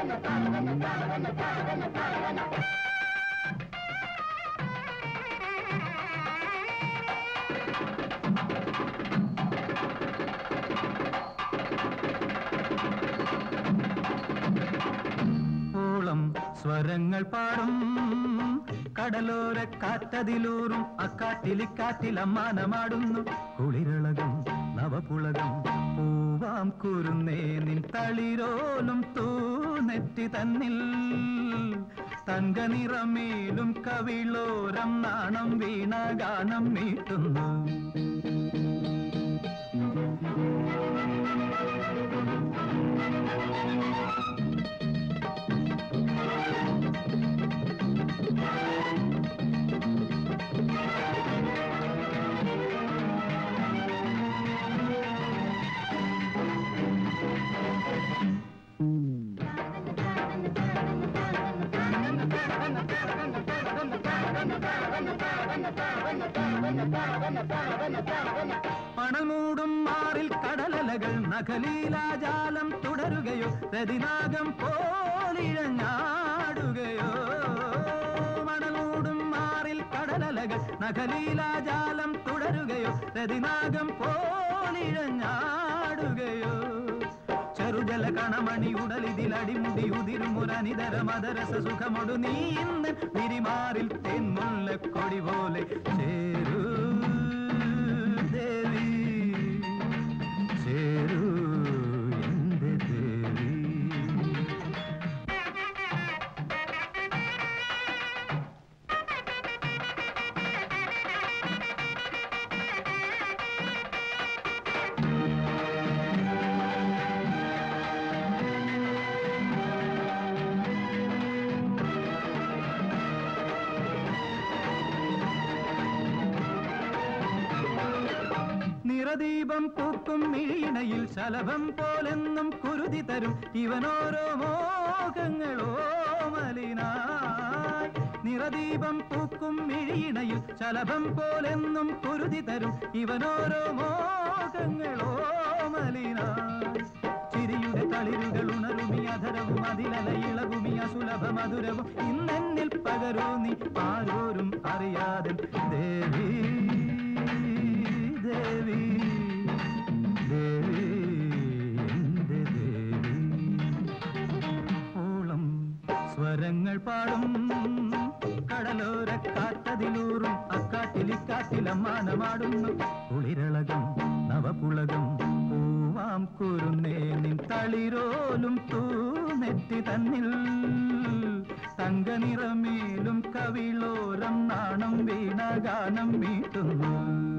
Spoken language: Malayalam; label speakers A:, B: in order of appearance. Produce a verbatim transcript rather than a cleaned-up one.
A: സ്വരങ്ങൾ പാടും കടലോര കാറ്റതിലൂറും അക്കാറ്റിലിക്കാറ്റിൽ അമ്മാനമാടുന്നു കുളിരളകം നവപുളകം പൂവാം കുരുന്നേ നിൻ തളിരോലും തൂനെറ്റി തന്നിൽ തങ്കനിറമേലും കവിളോരം നാണം വീണ ഗാനം മീട്ടുന്നു. പണമൂടും മാറിൽ കടലലകൾ നഖലീലാജാലം തുടരുകയോ രതിനാഗം പോലിഴഞ്ഞാടുകയോ. മണമൂടും മാറിൽ കടലലകൾ നഖലീലാജാലം തുടരുകയോ രതിനാഗം പോലിഴഞ്ഞാടുകയോ. ചെറുജല കണമണി ഉടലിതിൽ അടിമുടി ഉതിരുമുരനിതര മദരസ സുഖമൊടു നീ ഇന്ന് വിരിമാറിൽ തെന്മുല്ല കൊടി പോലെ ചേരൂ ദേവി ചേരൂ എന്റെ ദേവി. നിറദീപം പൂക്കും മിഴിയിണയിൽ ശലഭം പോലെന്നും കുരുതി തരും ഇവനോരോ മോഹങ്ങളോ മലിനായി. നിറദീപം പൂക്കും മിഴിയിണയിൽ ശലഭം പോലെന്നും കുരുതി തരും ഇവനോരോ മോഹങ്ങളോ മലിനായി. ചിരിയുടെ തളിരുകൾ ഉണരുമി അധരവും അതിലല ഇളകുമി അസുലഭ മധുരവും ഇന്നെന്നിൽ പകരൂ നീ ആരോരും അറിയാതെ ദേവി ദേവി ദേവി എന്റെ ദേവി. ഓളം സ്വരങ്ങൾ പാടും കടലോര കാറ്റതിലൂറും അക്കാറ്റിലിക്കാറ്റിലമ്മാനമാടുന്നു കുളിരളകം നവപുളകം പൂവാം കുരുന്നേ നിൻ തളിരോലും തൂനെറ്റി തന്നിൽ തങ്കനിറമേലും കവിളോരം നാണം വീണ ഗാനം മീട്ടുന്നു.